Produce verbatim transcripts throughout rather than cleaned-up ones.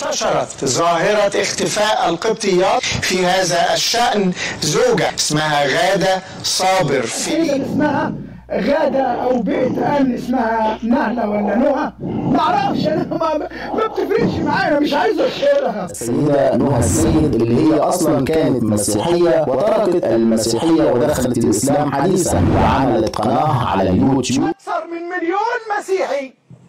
انتشرت ظاهرة اختفاء القبطيات في هذا الشأن زوجة اسمها غادة صابر في اسمها غادة أو بيت أمن اسمها نهلة ولا نهى معرفش أنا ما, ما بتفرقش معايا مش عايز أشيرها. السيدة نهى السيد اللي هي أصلا كانت مسيحية وتركت المسيحية ودخلت الإسلام حديثا وعملت قناة على اليوتيوب. أكثر من مليون مسيحي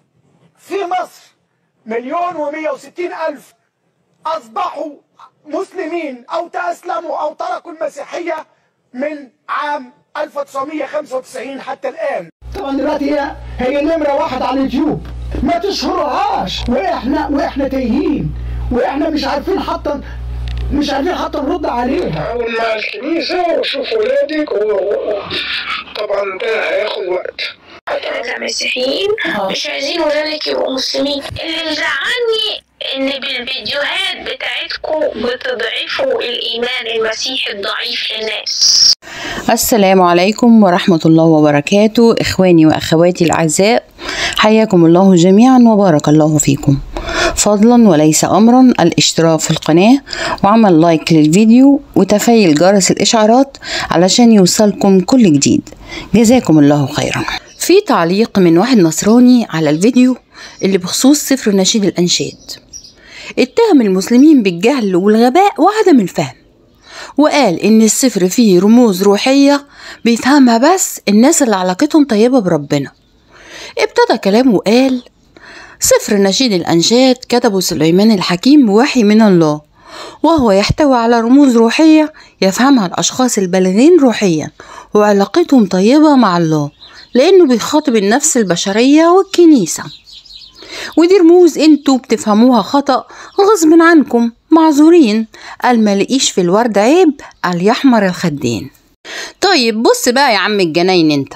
في مصر، مليون ومية وستين ألف أصبحوا مسلمين أو تأسلموا أو تركوا المسيحية من عام ألف وتسعمية وخمسة وتسعين حتى الآن. طبعا دلوقتي هي هي نمرة واحد على اليوتيوب، ما تشهرهاش وإحنا وإحنا تايهين وإحنا مش عارفين حتى مش عارفين حتى نرد عليها. أول مع الكنيسة وشوف ولادك وطبعا ده هياخد وقت. احنا كمسيحيين مش عايزين ولادك يبقوا مسلمين. اللي مزعلني ان بالفيديوهات بتاعتكم بتضعفوا الايمان المسيحي الضعيف للناس. السلام عليكم ورحمة الله وبركاته. اخواني واخواتي الاعزاء، حياكم الله جميعا وبارك الله فيكم. فضلا وليس امرا الاشتراك في القناة وعمل لايك للفيديو وتفعيل جرس الاشعارات علشان يوصلكم كل جديد. جزاكم الله خيرا. في تعليق من واحد نصراني على الفيديو اللي بخصوص سفر نشيد الأنشاد، اتهم المسلمين بالجهل والغباء وعدم الفهم، وقال إن السفر فيه رموز روحية بيفهمها بس الناس اللي علاقتهم طيبة بربنا. ابتدى كلامه وقال: سفر نشيد الأنشاد كتبه سليمان الحكيم بوحي من الله، وهو يحتوي على رموز روحية يفهمها الأشخاص البالغين روحيا وعلاقتهم طيبة مع الله، لأنه بيخاطب النفس البشرية والكنيسة. ودي رموز انتوا بتفهموها خطأ غصب عنكم، معذورين. قال ما لقيش في الورد عيب قال يحمر الخدين. طيب بص بقى يا عم الجناين، انت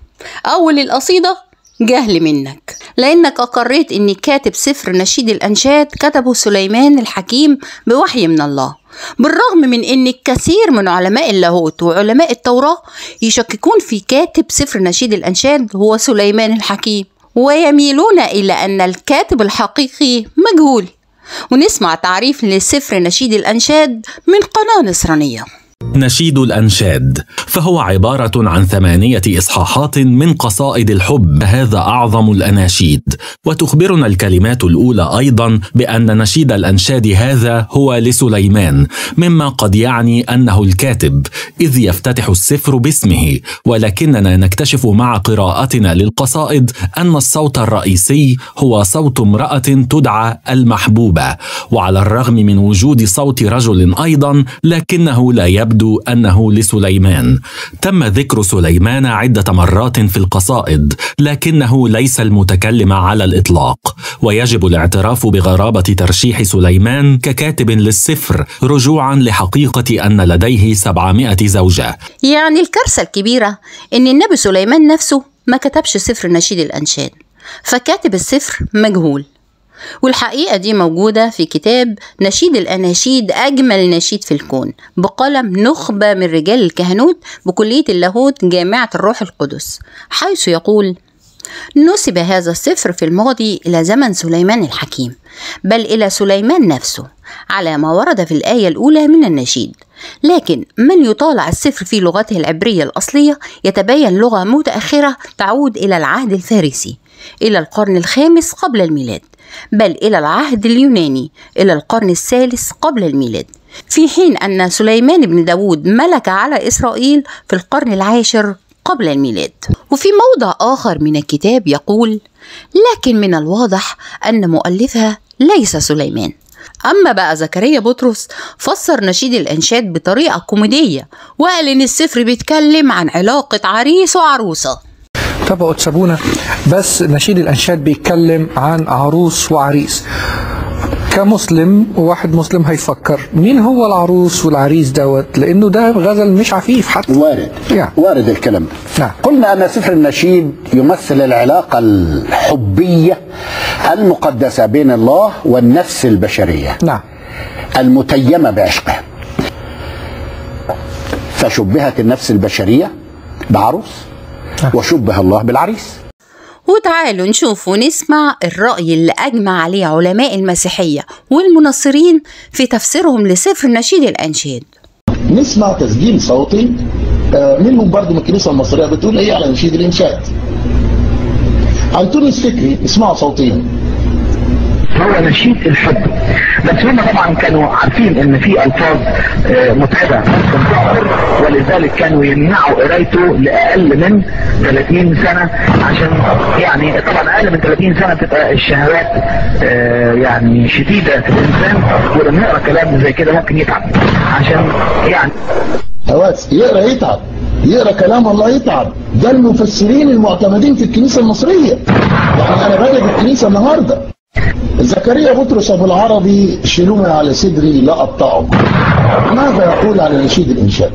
أول القصيدة جهل منك، لأنك أقريت إن كاتب سفر نشيد الأنشاد كتبه سليمان الحكيم بوحي من الله، بالرغم من إن الكثير من علماء اللاهوت وعلماء التوراة يشككون في كاتب سفر نشيد الأنشاد هو سليمان الحكيم، ويميلون إلى أن الكاتب الحقيقي مجهول. ونسمع تعريف لسفر نشيد الأنشاد من قناة نصرانية. نشيد الأنشاد فهو عبارة عن ثمانية إصحاحات من قصائد الحب، هذا أعظم الأناشيد. وتخبرنا الكلمات الأولى أيضا بأن نشيد الأنشاد هذا هو لسليمان، مما قد يعني أنه الكاتب، إذ يفتتح السفر باسمه. ولكننا نكتشف مع قراءتنا للقصائد أن الصوت الرئيسي هو صوت امرأة تدعى المحبوبة، وعلى الرغم من وجود صوت رجل أيضا لكنه لا يبدو يبدو أنه لسليمان. تم ذكر سليمان عدة مرات في القصائد، لكنه ليس المتكلم على الإطلاق، ويجب الاعتراف بغرابة ترشيح سليمان ككاتب للسفر رجوعا لحقيقة أن لديه سبعمائة زوجة. يعني الكارثة الكبيرة إن النبي سليمان نفسه ما كتبش سفر نشيد الأنشاد، فكاتب السفر مجهول. والحقيقة دي موجودة في كتاب نشيد الأناشيد أجمل نشيد في الكون بقلم نخبة من رجال الكهنوت بكلية اللاهوت جامعة الروح القدس، حيث يقول: نسب هذا السفر في الماضي إلى زمن سليمان الحكيم، بل إلى سليمان نفسه على ما ورد في الآية الأولى من النشيد. لكن من يطالع السفر في لغته العبرية الأصلية يتبين لغة متأخرة تعود إلى العهد الفارسي، إلى القرن الخامس قبل الميلاد، بل إلى العهد اليوناني إلى القرن الثالث قبل الميلاد، في حين أن سليمان بن داود ملك على إسرائيل في القرن العاشر قبل الميلاد. وفي موضع آخر من الكتاب يقول: لكن من الواضح أن مؤلفها ليس سليمان. أما بقى زكريا بطرس فسر نشيد الأنشاد بطريقة كوميدية، وقال إن السفر بيتكلم عن علاقة عريس وعروسة. تبقوا تسابونا، بس نشيد الأنشاد بيتكلم عن عروس وعريس. كمسلم وواحد مسلم هيفكر مين هو العروس والعريس دوت، لأنه ده غزل مش عفيف حتى. وارد يعني. وارد الكلام. نعم. قلنا أن سفر النشيد يمثل العلاقة الحبية المقدسة بين الله والنفس البشرية. نعم. المتيمة بعشقه. فشبهت النفس البشرية بعروس، وشبه الله بالعريس. وتعالوا نشوف ونسمع الرأي اللي أجمع عليه علماء المسيحية والمنصرين في تفسيرهم لسفر نشيد الأنشاد. نسمع تسجيل صوتي منهم برضه من الكنيسة المصرية بتقول ايه على نشيد الإنشاد. أنطونيوس فكري، اسمعوا صوتيا. هو نشيد الحب، بس هم طبعا كانوا عارفين ان في الفاظ متعبه ولذلك كانوا يمنعوا قرايته لاقل من ثلاثين سنه، عشان يعني طبعا اقل من ثلاثين سنه تبقى الشهوات يعني شديده في الانسان، ولما يقرا كلام زي كده ممكن يتعب، عشان يعني هواس يقرا يتعب، يقرا كلام الله يتعب. ده المفسرين المعتمدين في الكنيسه المصريه. يعني انا باجي في الكنيسه النهارده زكريا بطرس ابو العربي شيلوني على صدري لا اقطعه. ماذا يقول على نشيد الانشاد؟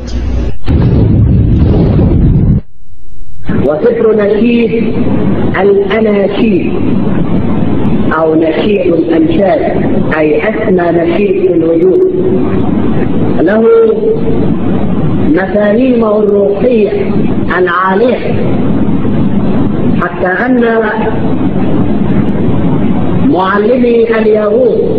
وسفر نشيد الاناشيد او نشيد الانشاد اي اسمى نشيد في الوجود، له مفاهيمه الروحيه العاليه، حتى ان معلمي اليهود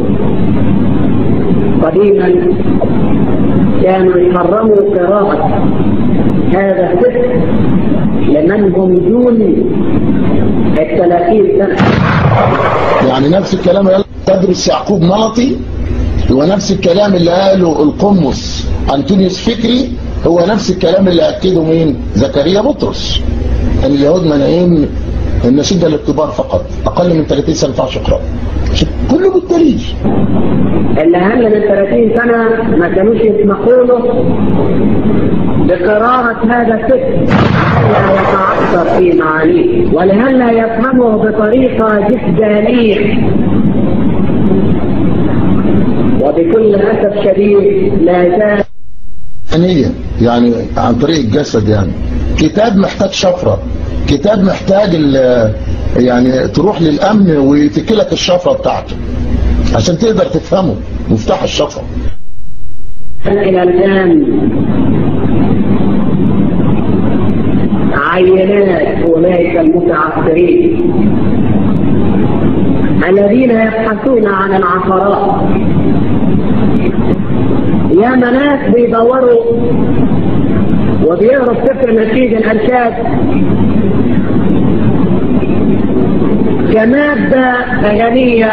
قديما كانوا يحرموا قراءة هذا السفر لمن هم دون الثلاثين سنة. يعني نفس الكلام اللي تدرس يعقوب ملطي هو نفس الكلام اللي قاله القمص أنطونيوس فكري، هو نفس الكلام اللي أكده مين؟ زكريا بطرس. اليهود منعين النشيد ده للكبار فقط، اقل من ثلاثين سنه ما ينفعش يقرأ. كله بالدليل. اللي اقل من ثلاثين سنه ما كانوش يسمحوا له بقراءه هذا السفر لا يتعثر في معانيه، ولهلا يفهمه بطريقه جداليه، وبكل اسف شديد لا يزال يعني يعني عن طريق الجسد. يعني كتاب محتاج شفره، كتاب محتاج يعني تروح للامن ويتكلك الشفره بتاعته عشان تقدر تفهمه، مفتاح الشفره. الى الان عينات اولئك المتعثرين الذين يبحثون عن العثرات، يا ناس بيدوروا وبيقروا سفر نشيد الانشاد كمادة غنية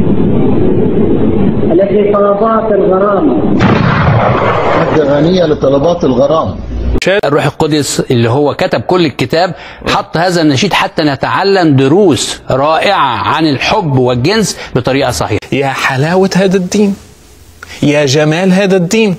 لطلبات الغرام، مادة غنية لطلبات الغرام. الروح القدس اللي هو كتب كل الكتاب حط هذا النشيد حتى نتعلم دروس رائعة عن الحب والجنس بطريقة صحيحة. يا حلاوة هذا الدين، يا جمال هذا الدين.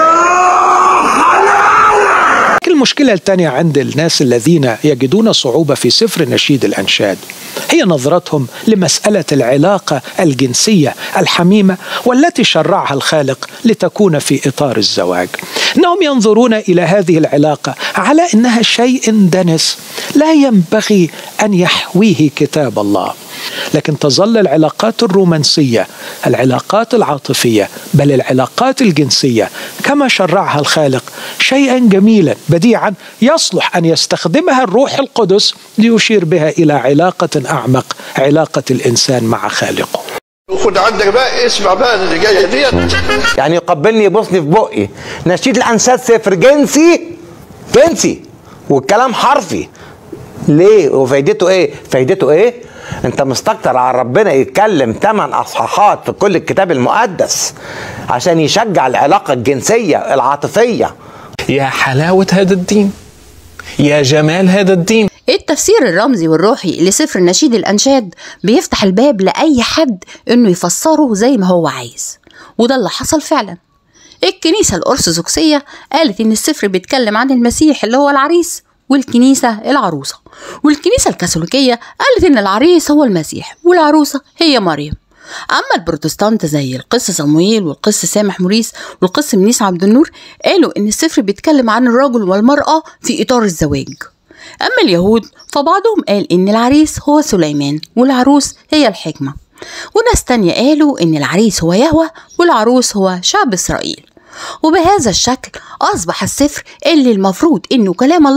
المشكلة الثانية عند الناس الذين يجدون صعوبة في سفر نشيد الأنشاد هي نظرتهم لمسألة العلاقة الجنسية الحميمة والتي شرعها الخالق لتكون في إطار الزواج. إنهم ينظرون إلى هذه العلاقة على إنها شيء دنس لا ينبغي أن يحويه كتاب الله، لكن تظل العلاقات الرومانسية، العلاقات العاطفية، بل العلاقات الجنسية كما شرعها الخالق شيئا جميلا بديعا يصلح أن يستخدمها الروح القدس ليشير بها إلى علاقة أعمق، علاقة الإنسان مع خالقه. خد عندك بقى، اسمع بقى اللي جايه ديت. يعني يقبلني يبوسني في بقي. نشيد الأنشاد سفر جنسي جنسي والكلام حرفي. ليه؟ وفايدته ايه؟ فايدته ايه؟ انت مستكتر على ربنا يتكلم ثمان اصحاحات في كل الكتاب المقدس عشان يشجع العلاقة الجنسية العاطفية. يا حلاوة هذا الدين، يا جمال هذا الدين. التفسير الرمزي والروحي لسفر نشيد الأنشاد بيفتح الباب لأي حد إنه يفسره زي ما هو عايز، وده اللي حصل فعلا. الكنيسة الأرثوذكسية قالت إن السفر بيتكلم عن المسيح اللي هو العريس، والكنيسة العروسة. والكنيسة الكاثوليكية قالت إن العريس هو المسيح والعروسة هي مريم. أما البروتستانت زي القس صموئيل والقس سامح موريس والقس منيس عبد النور قالوا إن السفر بيتكلم عن الرجل والمرأة في إطار الزواج. أما اليهود فبعضهم قال إن العريس هو سليمان والعروس هي الحكمة، وناس تانية قالوا إن العريس هو يهوه والعروس هو شعب إسرائيل. وبهذا الشكل أصبح السفر اللي المفروض إنه كلام الله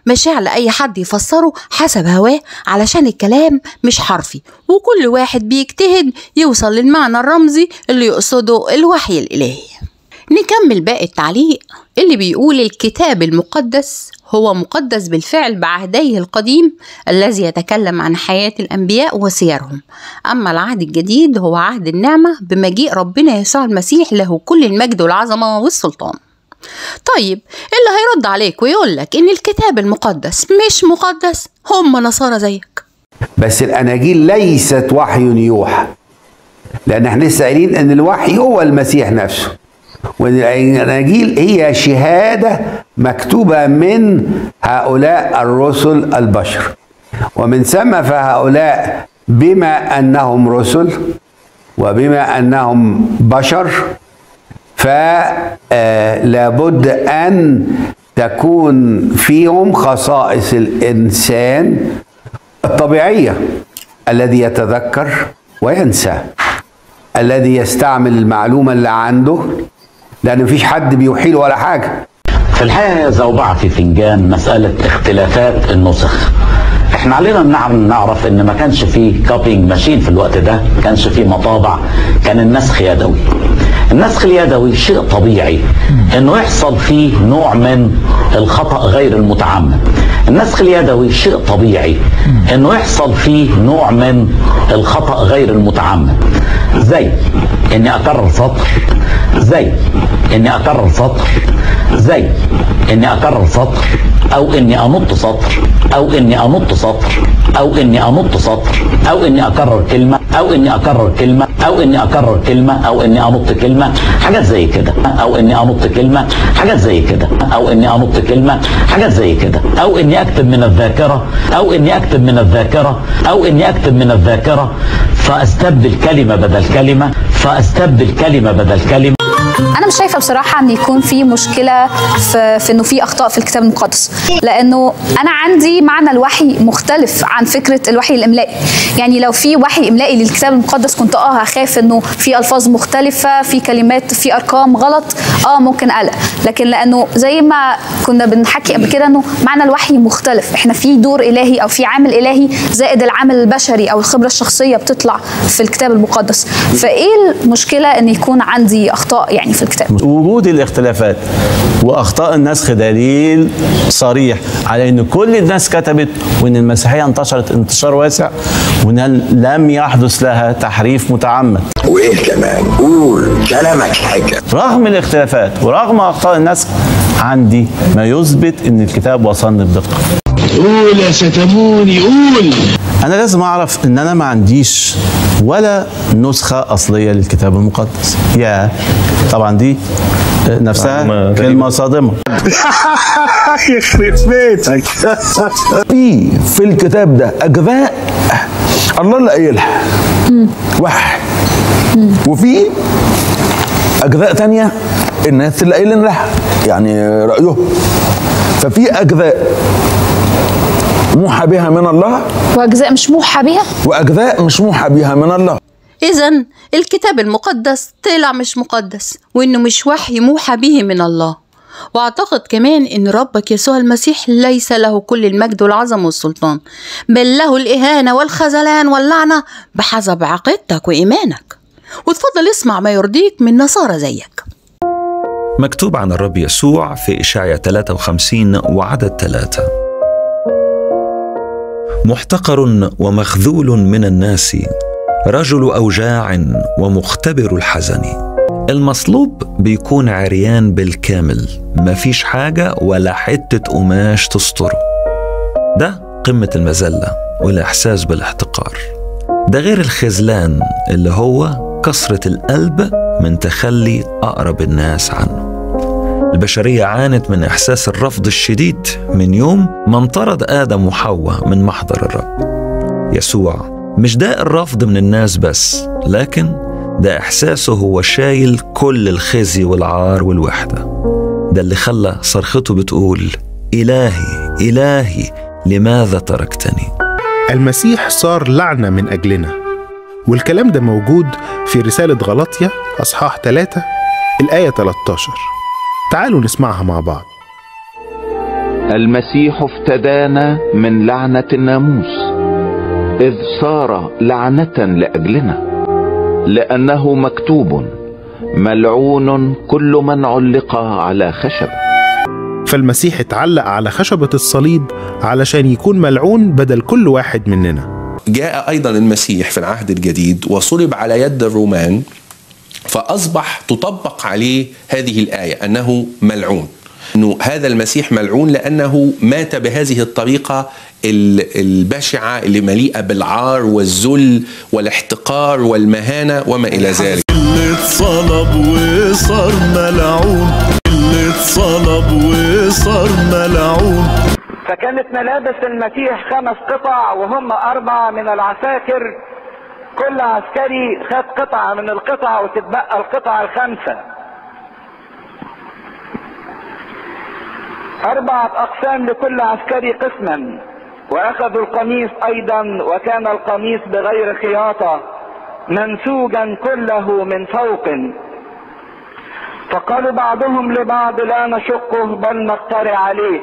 مشاع لأي حد يفسره حسب هواه علشان الكلام مش حرفي، وكل واحد بيجتهد يوصل للمعنى الرمزي اللي يقصده الوحي الإلهي. نكمل باقي التعليق اللي بيقول الكتاب المقدس هو مقدس بالفعل بعهديه القديم الذي يتكلم عن حياة الأنبياء وسيرهم، أما العهد الجديد هو عهد النعمة بمجيء ربنا يسوع المسيح له كل المجد والعظمة والسلطان. طيب اللي هيرد عليك ويقول لك إن الكتاب المقدس مش مقدس هم نصارى زيك. بس الأناجيل ليست وحي يوحى، لأن احنا لسه قايلين إن الوحي هو المسيح نفسه، وإن الأناجيل هي شهادة مكتوبة من هؤلاء الرسل البشر، ومن ثم فهؤلاء بما أنهم رسل وبما أنهم بشر فلابد أن تكون فيهم خصائص الإنسان الطبيعية، الذي يتذكر وينسى، الذي يستعمل المعلومة اللي عنده، لأن مفيش حد بيوحيله ولا حاجة. في الحقيقة زوبعة في فنجان مسألة اختلافات النسخ. احنا علينا نعرف ان ما كانش فيه كوبينج ماشين في الوقت ده، ما كانش فيه مطابع، كان النسخ يدوي. النسخ اليدوي شيء طبيعي انه يحصل فيه نوع من الخطأ غير المتعمد. النسخ اليدوي شيء طبيعي انه يحصل فيه نوع من الخطأ غير المتعمد، زي اني اكرر سطر، زي اني اكرر سطر، زي اني اكرر سطر، او اني انط سطر، او اني انط سطر، او اني انط سطر، او اني اكرر كلمه، او اني اكرر كلمه، او اني اكرر كلمه، او اني انط كلمه، حاجات زي كده، او اني انط كلمه، حاجات زي كده، او اني انط كلمه، حاجات زي كده، او اني اكتب من الذاكره، او اني اكتب من الذاكره، او اني اكتب من الذاكره فاستبدل كلمه بدل كلمه، فاستبدل كلمه بدل كلمه. أنا مش شايفة بصراحة إن يكون في مشكلة في, في إنه في أخطاء في الكتاب المقدس، لأنه أنا عندي معنى الوحي مختلف عن فكرة الوحي الإملائي. يعني لو في وحي إملائي للكتاب المقدس كنت أه هخاف إنه في ألفاظ مختلفة، في كلمات، في أرقام غلط، أه ممكن أقلق، لكن لأنه زي ما كنا بنحكي قبل كده إنه معنى الوحي مختلف، إحنا في دور إلهي أو في عامل إلهي زائد العامل البشري أو الخبرة الشخصية بتطلع في الكتاب المقدس. فإيه المشكلة إن يكون عندي أخطاء يعني في الكتاب؟ وجود الاختلافات واخطاء النسخ دليل صريح على ان كل الناس كتبت، وان المسيحيه انتشرت انتشار واسع، وان لم يحدث لها تحريف متعمد. وايه كمان؟ قول كلامك حاجه. رغم الاختلافات ورغم اخطاء النسخ عندي ما يثبت ان الكتاب وصلني بدقه. قول يا ستموني قول. انا لازم اعرف ان انا ما عنديش ولا نسخه اصليه للكتاب المقدس. يا طبعا دي نفسها كلمه صادمه. يخرب بيتك. في في الكتاب ده اجزاء الله اللي قايلها وحي، وفي اجزاء تانية الناس اللي قايلين لها يعني رايهم. ففي اجزاء موحى بها من الله، واجزاء مش موحى بها، واجزاء مش موحى بها من الله. إذن الكتاب المقدس طلع مش مقدس، وإنه مش وحي موحى به من الله. وأعتقد كمان إن ربك يسوع المسيح ليس له كل المجد والعظمة والسلطان، بل له الإهانة والخذلان واللعنة بحسب عقيدتك وإيمانك. وتفضل اسمع ما يرضيك من نصارى زيك. مكتوب عن الرب يسوع في إشعياء ثلاثة وخمسين وعدد ثلاثة: محتقر ومخذول من الناس، رجل أوجاع ومختبر الحزن. المصلوب بيكون عريان بالكامل، مفيش حاجة ولا حتة قماش تستره. ده قمة المذلة والإحساس بالاحتقار. ده غير الخذلان اللي هو كسرة القلب من تخلي أقرب الناس عنه. البشرية عانت من إحساس الرفض الشديد من يوم ما انطرد آدم وحواء من محضر الرب. يسوع مش ده الرفض من الناس بس، لكن ده إحساسه هو شايل كل الخزي والعار والوحدة. ده اللي خلى صرخته بتقول: إلهي إلهي لماذا تركتني؟ المسيح صار لعنة من أجلنا، والكلام ده موجود في رسالة غلاطيا أصحاح ثلاثة الآية ثلاثة عشر. تعالوا نسمعها مع بعض. المسيح افتدانا من لعنة الناموس إذ صار لعنة لأجلنا، لأنه مكتوب: ملعون كل من علق على خشبة. فالمسيح اتعلق على خشبة الصليب علشان يكون ملعون بدل كل واحد مننا. جاء أيضا المسيح في العهد الجديد وصلب على يد الرومان، فأصبح تطبق عليه هذه الآية أنه ملعون، أنه هذا المسيح ملعون لأنه مات بهذه الطريقة البشعة اللي مليئة بالعار والذل والاحتقار والمهانة وما إلى ذلك. اللي اتصلب وصار ملعون، اللي اتصلب وصار ملعون. فكانت ملابس المسيح خمس قطع وهم أربعة من العساكر، كل عسكري خد قطعة من القطع وتتبقى القطعة الخمسة. أربعة أقسام لكل عسكري قسما، وأخذوا القميص أيضا، وكان القميص بغير خياطة منسوجا كله من فوق. فقالوا بعضهم لبعض: لا نشقه بل نقترع عليه.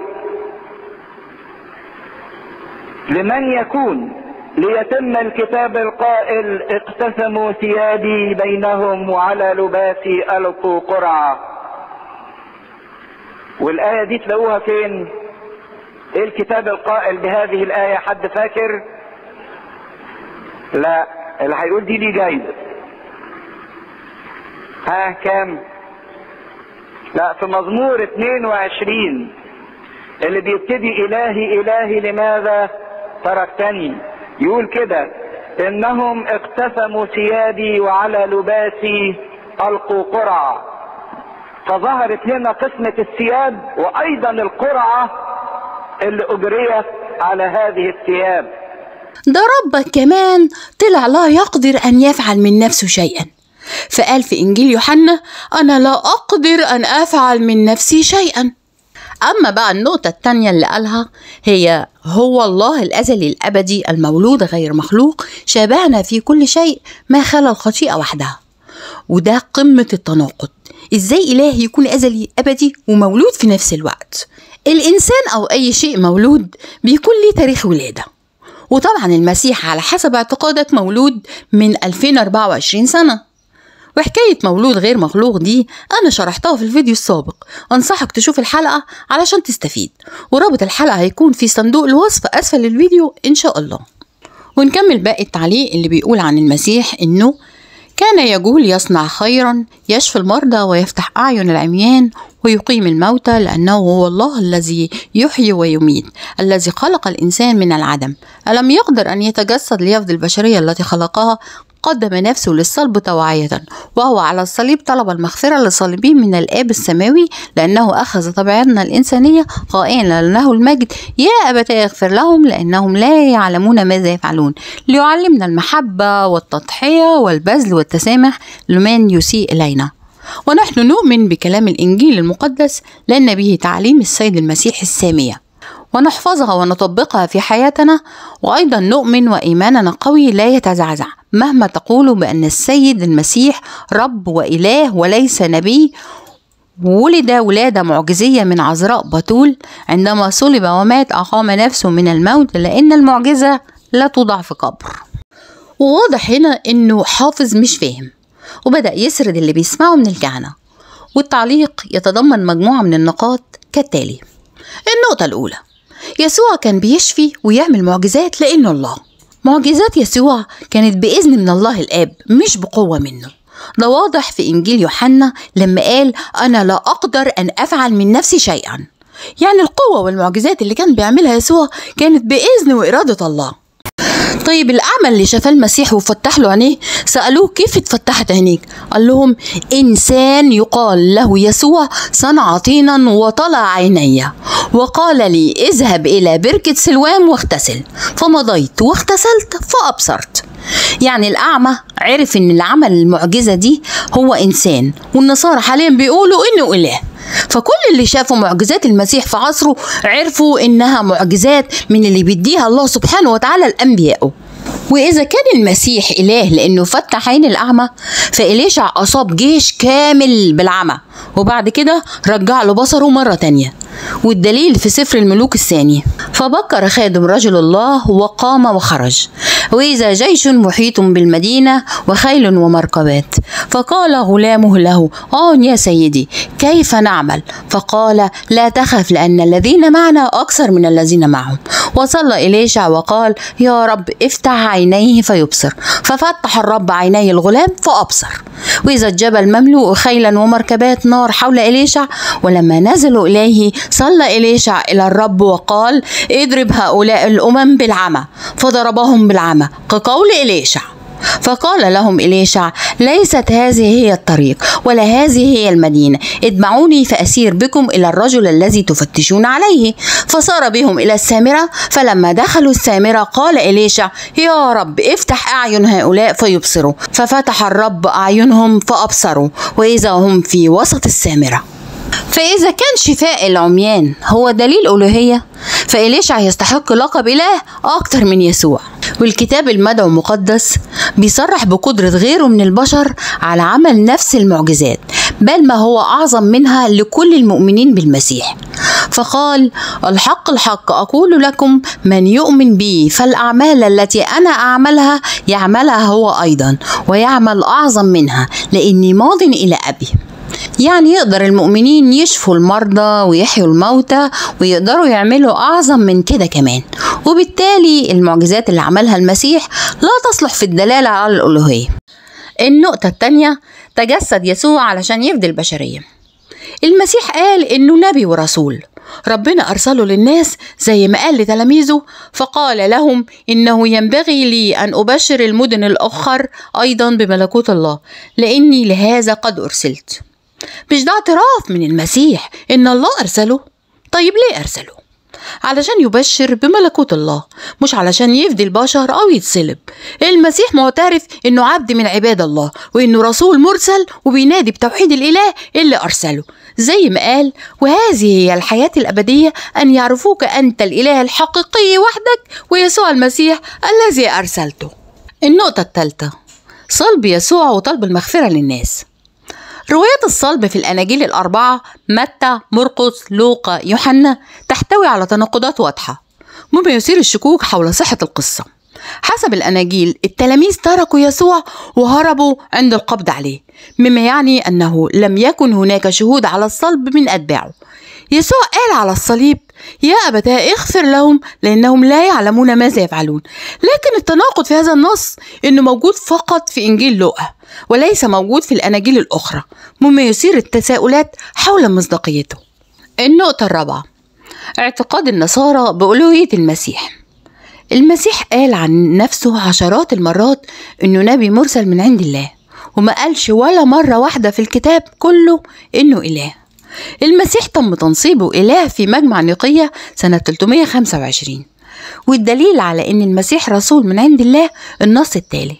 لمن يكون ليتم الكتاب القائل: اقتسموا ثيابي بينهم وعلى لباسي ألقوا قرعة. والآية دي تلاقوها فين؟ ايه الكتاب القائل بهذه الآية؟ حد فاكر؟ لا، اللي هيقول دي ليه جايزة. ها كام؟ لا، في مزمور اتنين وعشرين اللي بيبتدي: إلهي إلهي لماذا تركتني. يقول كده: إنهم اقتسموا ثيابي وعلى لباسي ألقوا قرعة. فظهرت هنا قسمة الثياب وأيضا القرعة اللي أجريت على هذه الثياب. ده ربك كمان طلع لا يقدر أن يفعل من نفسه شيئا، فقال في إنجيل يوحنا: أنا لا أقدر أن أفعل من نفسي شيئا. أما بقى النقطة التانية اللي قالها هي: هو الله الأزلي الأبدي المولود غير مخلوق، شابهنا في كل شيء ما خلا الخطيئة وحدها. وده قمة التناقض. إزاي إله يكون أزلي أبدي ومولود في نفس الوقت؟ الإنسان أو أي شيء مولود بيكون ليه تاريخ ولادة، وطبعا المسيح على حسب اعتقادك مولود من ألفين وأربعة وعشرين سنة. وحكاية مولود غير مخلوق دي أنا شرحتها في الفيديو السابق، أنصحك تشوف الحلقة علشان تستفيد، ورابط الحلقة هيكون في صندوق الوصف أسفل الفيديو إن شاء الله. ونكمل باقي التعليق اللي بيقول عن المسيح إنه كان يقول: يصنع خيرا، يشفي المرضى ويفتح أعين العميان ويقيم الموتى، لأنه هو الله الذي يحيي ويميت، الذي خلق الإنسان من العدم. ألم يقدر أن يتجسد ليفدي البشرية التي خلقها؟ قدم نفسه للصلب طواعية، وهو على الصليب طلب المغفرة للصالبين من الآب السماوي، لأنه أخذ طبيعتنا الإنسانية قائلا له المجد: يا أبتاه اغفر لهم لأنهم لا يعلمون ماذا يفعلون، ليعلمنا المحبة والتضحية والبذل والتسامح لمن يسيء إلينا. ونحن نؤمن بكلام الإنجيل المقدس لأن به تعليم السيد المسيح السامية، ونحفظها ونطبقها في حياتنا. وأيضا نؤمن وإيماننا قوي لا يتزعزع مهما تقول بأن السيد المسيح رب وإله وليس نبي. ولد ولادة معجزية من عذراء بتول، عندما صلب ومات أقام نفسه من الموت، لأن المعجزة لا توضع في قبر. وواضح هنا إنه حافظ مش فاهم، وبدأ يسرد اللي بيسمعه من الكهنة. والتعليق يتضمن مجموعة من النقاط كالتالي: النقطة الأولى: يسوع كان بيشفي ويعمل معجزات لأنه الله. معجزات يسوع كانت بإذن من الله الآب مش بقوة منه. ده واضح في إنجيل يوحنا لما قال: أنا لا أقدر أن أفعل من نفسي شيئا. يعني القوة والمعجزات اللي كان بيعملها يسوع كانت بإذن وإرادة الله. طيب الأعمى اللي شافه المسيح وفتح له عينيه، سألوه: كيف اتفتحت عينيك؟ قال لهم: إنسان يقال له يسوع صنع طينا وطلع عيني وقال لي: اذهب إلى بركة سلوام واغتسل، فمضيت واغتسلت فأبصرت. يعني الأعمى عرف إن اللي عمل المعجزة دي هو إنسان، والنصارى حاليا بيقولوا إنه إله. فكل اللي شافوا معجزات المسيح في عصره عرفوا إنها معجزات من اللي بيديها الله سبحانه وتعالى لأنبيائه. وإذا كان المسيح إله لأنه فتح عين الأعمى، فإليشع أصاب جيش كامل بالعمى وبعد كده رجع له بصره مرة تانية، والدليل في سفر الملوك الثاني. فبكر خادم رجل الله وقام وخرج، وإذا جيش محيط بالمدينة وخيل ومركبات. فقال غلامه له: آن يا سيدي، كيف نعمل؟ فقال: لا تخف، لأن الذين معنا أكثر من الذين معهم. وصلى إليشع وقال: يا رب افتح عينيه فيبصر. ففتح الرب عيني الغلام فأبصر، وإذا الجبل مملوء خيلا ومركبات نار حول إليشع. ولما نزلوا إليه صلى إليشع إلى الرب وقال: اضرب هؤلاء الأمم بالعمى. فضربهم بالعمى كقول إليشع. فقال لهم إليشع: ليست هذه هي الطريق ولا هذه هي المدينة، اتبعوني فأسير بكم إلى الرجل الذي تفتشون عليه. فصار بهم إلى السامرة. فلما دخلوا السامرة قال إليشع: يا رب افتح أعين هؤلاء فيبصروا. ففتح الرب أعينهم فأبصروا، وإذا هم في وسط السامرة. فإذا كان شفاء العميان هو دليل ألوهية، فإليشع يستحق لقب إله أكتر من يسوع. والكتاب المدعو المقدس بيصرح بقدرة غيره من البشر على عمل نفس المعجزات، بل ما هو أعظم منها لكل المؤمنين بالمسيح. فقال: الحق الحق أقول لكم، من يؤمن بي فالأعمال التي أنا أعملها يعملها هو أيضا، ويعمل أعظم منها، لأني ماض إلى أبي. يعني يقدر المؤمنين يشفوا المرضى ويحيوا الموتى، ويقدروا يعملوا أعظم من كده كمان. وبالتالي المعجزات اللي عملها المسيح لا تصلح في الدلالة على الألوهية. النقطة التانية، تجسد يسوع علشان يفدي البشرية. المسيح قال إنه نبي ورسول، ربنا أرسله للناس زي ما قال لتلاميذه. فقال لهم: إنه ينبغي لي أن أبشر المدن الأخر أيضا بملكوت الله، لأني لهذا قد أرسلت. مش ده اعتراف من المسيح إن الله أرسله؟ طيب ليه أرسله؟ علشان يبشر بملكوت الله، مش علشان يفدي البشر أو يتصلب. المسيح معترف إنه عبد من عباد الله، وإنه رسول مرسل وبينادي بتوحيد الإله اللي أرسله، زي ما قال: وهذه هي الحياة الأبدية، أن يعرفوك أنت الإله الحقيقي وحدك ويسوع المسيح الذي أرسلته. النقطة الثالثة، صلب يسوع وطلب المغفرة للناس. روايات الصلب في الأناجيل الأربعة متى، مرقس، لوقا، يوحنا تحتوي على تناقضات واضحة، مما يثير الشكوك حول صحة القصة. حسب الأناجيل التلاميذ تركوا يسوع وهربوا عند القبض عليه، مما يعني أنه لم يكن هناك شهود على الصلب من أتباعه. يسوع قال على الصليب: يا أبتاه اغفر لهم لأنهم لا يعلمون ماذا يفعلون. لكن التناقض في هذا النص إنه موجود فقط في إنجيل لوقا وليس موجود في الأناجيل الأخرى، مما يثير التساؤلات حول مصداقيته. النقطة الرابعة، اعتقاد النصارى بألوهية المسيح. المسيح قال عن نفسه عشرات المرات إنه نبي مرسل من عند الله، وما قالش ولا مرة واحدة في الكتاب كله إنه إله. المسيح تم تنصيبه إله في مجمع نيقية سنة ثلاثمائة وخمسة وعشرين، والدليل على أن المسيح رسول من عند الله النص التالي: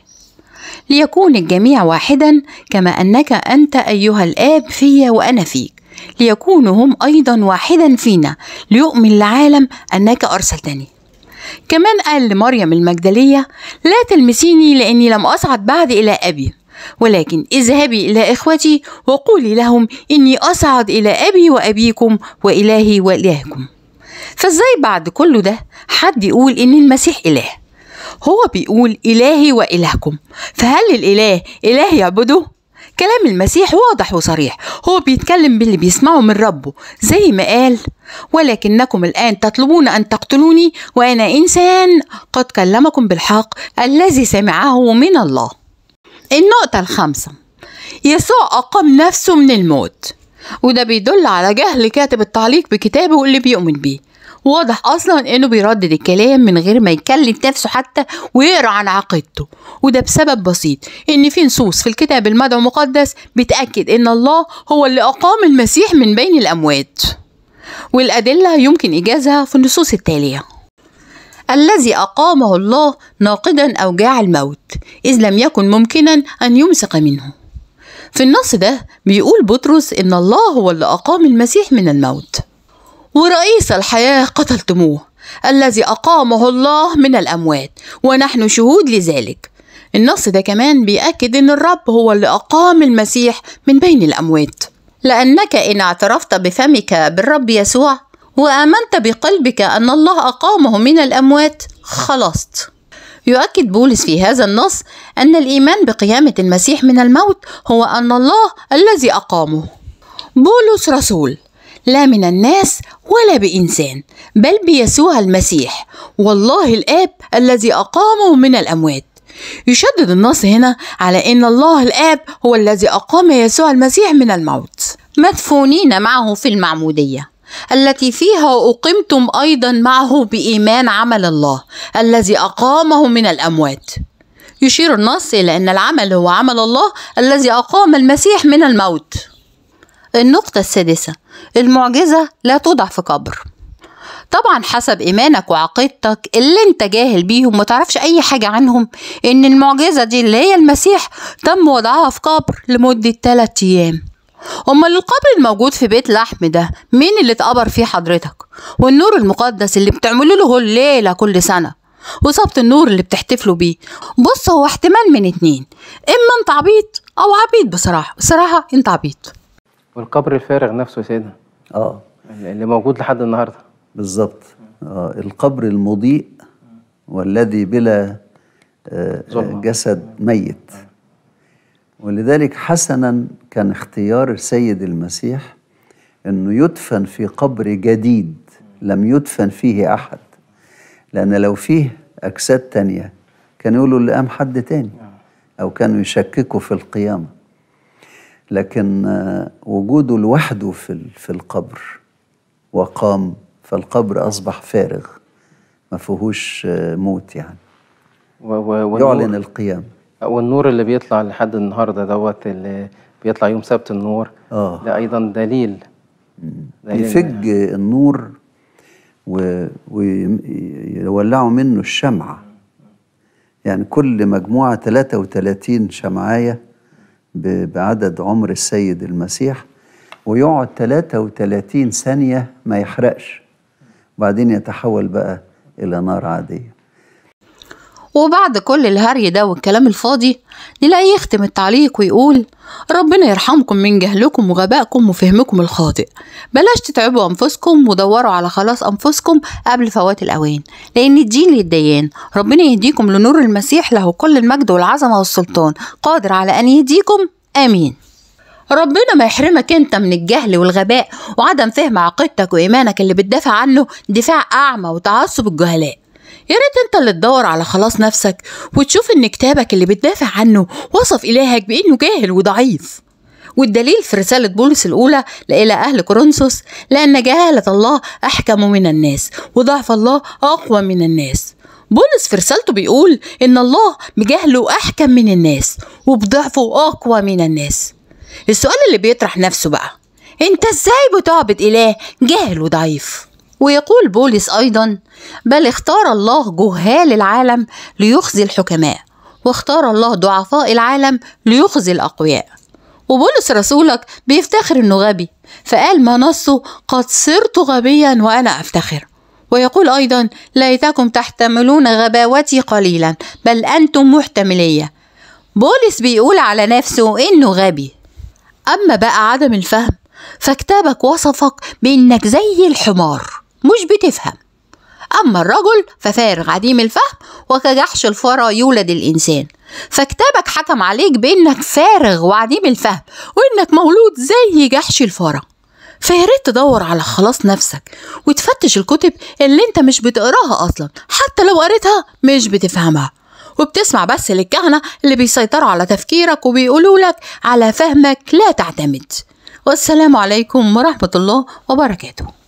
ليكون الجميع واحدا كما أنك أنت أيها الآب في وأنا فيك، ليكونوا هم أيضا واحدا فينا، ليؤمن العالم أنك أرسلتني. كمان قال لمريم المجدلية: لا تلمسيني لأني لم أصعد بعد إلى أبي، ولكن اذهبي إلى إخوتي وقولي لهم إني أصعد إلى أبي وأبيكم وإلهي وإلهكم. فإزاي بعد كل ده حد يقول إن المسيح إله؟ هو بيقول إلهي وإلهكم، فهل الإله إله يعبده؟ كلام المسيح واضح وصريح، هو بيتكلم باللي بيسمعه من ربه، زي ما قال: ولكنكم الآن تطلبون أن تقتلوني وأنا إنسان قد كلمكم بالحق الذي سمعه من الله. النقطة الخامسة، يسوع أقام نفسه من الموت، وده بيدل على جهل كاتب التعليق بكتابه اللي بيؤمن بيه. واضح أصلا إنه بيردد الكلام من غير ما يكلم نفسه حتى ويقرأ عن عقيدته، وده بسبب بسيط، إن في نصوص في الكتاب المدعو المقدس بتأكد إن الله هو اللي أقام المسيح من بين الأموات، والأدلة يمكن إيجازها في النصوص التالية: الذي أقامه الله ناقدا أوجاع الموت، إذ لم يكن ممكنا أن يمسك منه. في النص ده بيقول بطرس إن الله هو اللي أقام المسيح من الموت. ورئيس الحياة قتلتموه، الذي أقامه الله من الأموات، ونحن شهود لذلك. النص ده كمان بيأكد إن الرب هو اللي أقام المسيح من بين الأموات. لأنك إن اعترفت بفمك بالرب يسوع وآمنت بقلبك أن الله أقامه من الأموات خلصت. يؤكد بولس في هذا النص أن الإيمان بقيامة المسيح من الموت هو أن الله الذي أقامه. بولس رسول لا من الناس ولا بإنسان بل بيسوع المسيح والله الآب الذي أقامه من الأموات. يشدد النص هنا على أن الله الآب هو الذي أقام يسوع المسيح من الموت، مدفونين معه في المعمودية التي فيها أقمتم أيضا معه بإيمان عمل الله الذي أقامه من الأموات. يشير النص إلى أن العمل هو عمل الله الذي أقام المسيح من الموت. النقطة السادسة، المعجزة لا توضع في قبر. طبعا حسب إيمانك وعقيدتك اللي انت جاهل بيهم ومتعرفش أي حاجة عنهم، إن المعجزة دي اللي هي المسيح تم وضعها في قبر لمدة ثلاثة أيام. أمال القبر الموجود في بيت لحم ده مين اللي اتقبر فيه حضرتك؟ والنور المقدس اللي بتعملوا له الليلة كل سنة وصبت النور اللي بتحتفلوا بيه. بص، هو احتمال من اتنين، إما انت عبيط أو عبيط. بصراحة بصراحة انت عبيط. والقبر الفارغ نفسه يا سيدنا اه اللي موجود لحد النهارده بالظبط. آه القبر المضيء والذي بلا آه جسد ميت. ولذلك حسنا كان اختيار السيد المسيح انه يدفن في قبر جديد لم يدفن فيه احد، لان لو فيه اجساد تانية كانوا يقولوا اللي قام حد تاني او كانوا يشككوا في القيامة. لكن وجوده لوحده في في القبر وقام، فالقبر اصبح فارغ ما فيهوش موت يعني. يعلن القيام. والنور اللي بيطلع لحد النهارده دوت اللي بيطلع يوم سبت النور اه ده ايضا دليل, دليل يفج النور ويولعوا منه الشمعة. يعني كل مجموعة ثلاثة وثلاثين شمعاية بعدد عمر السيد المسيح، ويقعد ثلاثة وثلاثين ثانية ما يحرقش، وبعدين يتحول بقى إلى نار عادية. وبعد كل الهري ده والكلام الفاضي نلاقيه يختم التعليق ويقول: ربنا يرحمكم من جهلكم وغبائكم وفهمكم الخاطئ. بلاش تتعبوا أنفسكم ودوروا على خلاص أنفسكم قبل فوات الأوان، لأن الدين للديان. ربنا يهديكم لنور المسيح، له كل المجد والعظمة والسلطان، قادر على أن يهديكم. آمين. ربنا ما يحرمك انت من الجهل والغباء وعدم فهم عقيدتك وإيمانك اللي بتدافع عنه دفاع أعمى وتعصب الجهلاء. يا ريت انت اللي تدور على خلاص نفسك وتشوف ان كتابك اللي بتدافع عنه وصف إلهك بأنه جاهل وضعيف. والدليل في رسالة بولس الأولى إلى أهل كورنثوس: لأن جهالة الله أحكم من الناس وضعف الله أقوى من الناس. بولس في رسالته بيقول إن الله بجهله أحكم من الناس وبضعفه أقوى من الناس. السؤال اللي بيطرح نفسه بقى: انت ازاي بتعبد إله جاهل وضعيف؟ ويقول بولس أيضا: بل اختار الله جهال العالم ليخزي الحكماء، واختار الله ضعفاء العالم ليخزي الأقوياء. وبولس رسولك بيفتخر إنه غبي، فقال ما نصه: قد صرت غبيا وأنا أفتخر. ويقول أيضا: ليتكم تحتملون غباوتي قليلا بل أنتم محتملية. بولس بيقول على نفسه إنه غبي. أما بقى عدم الفهم فكتابك وصفك بإنك زي الحمار مش بتفهم. أما الرجل ففارغ عديم الفهم وكجحش الفرا يولد الإنسان. فكتابك حكم عليك بإنك فارغ وعديم الفهم وإنك مولود زي جحش الفرا. فياريت تدور على خلاص نفسك وتفتش الكتب اللي انت مش بتقراها أصلا، حتى لو قريتها مش بتفهمها، وبتسمع بس للكهنة اللي بيسيطروا على تفكيرك وبيقولوا لك على فهمك لا تعتمد. والسلام عليكم ورحمة الله وبركاته.